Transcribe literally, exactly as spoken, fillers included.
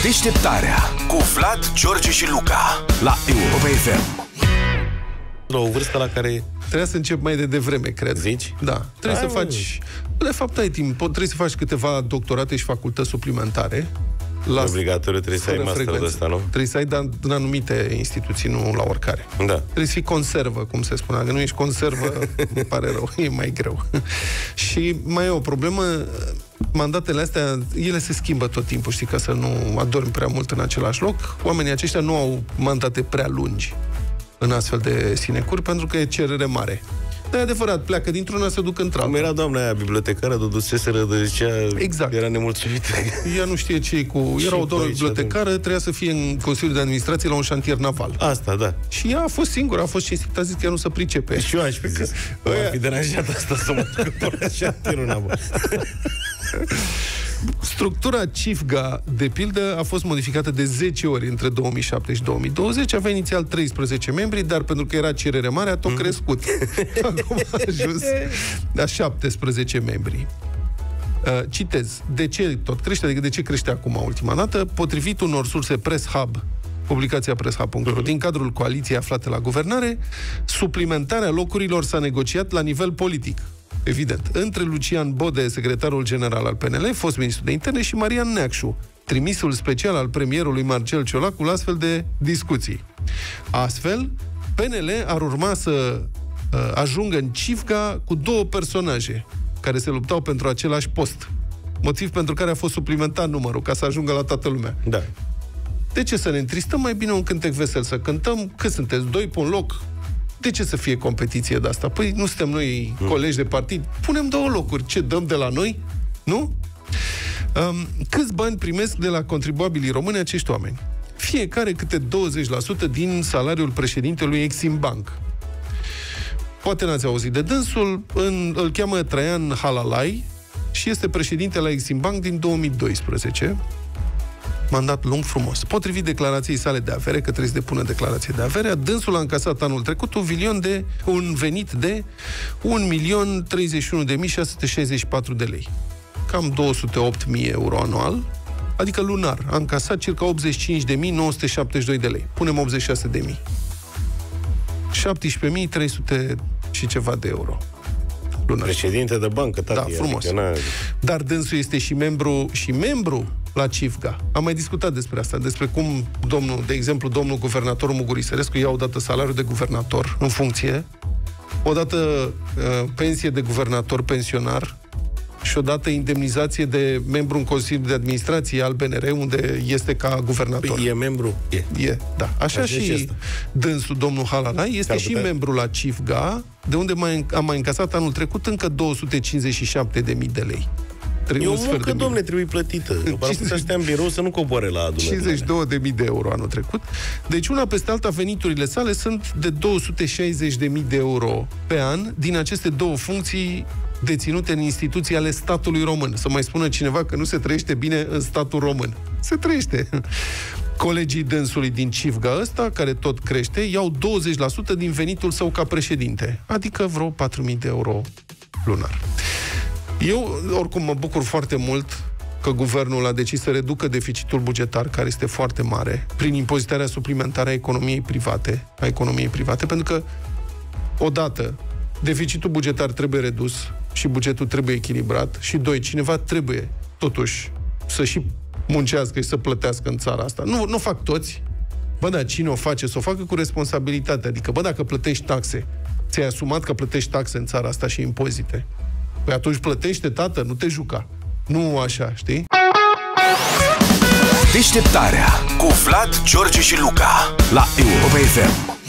Deșteptarea cu Vlad, George și Luca la Europa F M. La o vârstă la care... Trebuia să încep mai de devreme, cred. Zici? Da. Trebuie Hai, să faci... De fapt, ai timp. Trebuie să faci câteva doctorate și facultăți suplimentare. La... Obligatoriu trebuie să ai master de ăsta, nu? Trebuie să ai, dar în anumite instituții, nu la oricare. Da. Trebuie să fii conservă, cum se spunea. Că nu ești conservă, îmi pare rău, e mai greu. Și mai e o problemă, mandatele astea, ele se schimbă tot timpul, știi, ca să nu adormi prea mult în același loc. Oamenii aceștia nu au mandate prea lungi în astfel de sinecuri, pentru că e cerere mare. Dar e adevărat, pleacă dintr-una, se duc într-alta. Cum era doamna aia bibliotecară, duduseseră, de zicea, exact. Era nemulțumită. Ea nu știe ce e cu... Era o doamnă bibliotecară, trebuia să fie în Consiliul de Administrație la un șantier naval. Asta, da. Și ea a fost singură, a fost cinstită, a zis că ea nu se pricepe. Și eu aș fi zis, Aia... ar fi deranjat asta să mă duc pe la șantierul naval. Structura CIFGA, de pildă, a fost modificată de zece ori între două mii șapte și două mii douăzeci. Avea inițial treisprezece membri, dar pentru că era cerere mare, a tot crescut. Acum a ajuns la șaptesprezece membri. Uh, citez. De ce tot crește? Adică de ce crește acum ultima dată? Potrivit unor surse Press Hub, publicația press hub punct ro, uh-huh. din cadrul coaliției aflate la guvernare, suplimentarea locurilor s-a negociat la nivel politic. Evident, între Lucian Bode, secretarul general al P N L, fost ministru de interne, și Marian Neacșu, trimisul special al premierului Marcel Ciolacu la astfel de discuții. Astfel, P N L ar urma să uh, ajungă în CIFGA cu două personaje care se luptau pentru același post. Motiv pentru care a fost suplimentat numărul, ca să ajungă la toată lumea. Da. De ce să ne întristăm? Mai bine un cântec vesel să cântăm. Cât sunteți? Doi pe un loc? De ce să fie competiție de asta? Păi nu suntem noi colegi de partid. Punem două locuri. Ce dăm de la noi? Nu? Um, câți bani primesc de la contribuabilii români acești oameni? Fiecare câte douăzeci la sută din salariul președintelui Exim Bank. Poate n-ați auzit de dânsul. În, îl cheamă Traian Halalai și este președinte la Exim Bank din două mii doisprezece. Mandat lung, frumos. Potrivit declarației sale de avere, că trebuie să depună declarație de avere, dânsul a încasat anul trecut un, milion de, un venit de un milion treizeci și unu de mii șase sute șaizeci și patru de lei. Cam două sute opt mii euro anual, adică lunar. A încasat circa optzeci și cinci de mii nouă sute șaptezeci și doi de lei. Punem optzeci și șase de mii. șaptesprezece mii trei sute și ceva de euro. Lunar. Președinte de bancă, tati. Da, frumos. Adică dar dânsul este și membru, și membru la CIFGA. Am mai discutat despre asta, despre cum domnul, de exemplu, domnul guvernator Mugurisărescu ia odată salariul de guvernator în funcție, odată uh, pensie de guvernator pensionar și odată indemnizație de membru în Consiliul de Administrație al B N R, unde este ca guvernator. E membru? E. E, da. Așa, Așa și dânsul, domnul Halalai, este și membru la CIFGA, de unde mai, a mai încasat anul trecut încă două sute cincizeci și șapte de mii de lei. E o muncă, domne, trebuie plătită. Ar putea să stea în birou să nu coboare la adunare. cincizeci și două de mii de euro anul trecut. Deci una peste alta, veniturile sale sunt de două sute șaizeci de mii de euro pe an din aceste două funcții deținute în instituții ale statului român. Să mai spună cineva că nu se trăiește bine în statul român. Se trăiește. Colegii dânsului din CIFGA ăsta, care tot crește, iau douăzeci la sută din venitul său ca președinte. Adică vreo patru mii de euro lunar. Eu, oricum, mă bucur foarte mult că guvernul a decis să reducă deficitul bugetar, care este foarte mare, prin impozitarea suplimentară a economiei private, a economiei private, pentru că, odată, deficitul bugetar trebuie redus și bugetul trebuie echilibrat și, doi, cineva trebuie, totuși, să și muncească și să plătească în țara asta. Nu, nu fac toți. Bă, da, cine o face, să o facă cu responsabilitate. Adică, bă, dacă plătești taxe, ți-ai asumat că plătești taxe în țara asta și impozite. Păi atunci plătește, tată, nu te juca. Nu așa, știi? Deșteptarea cu Vlad, George și Luca la Europa F M.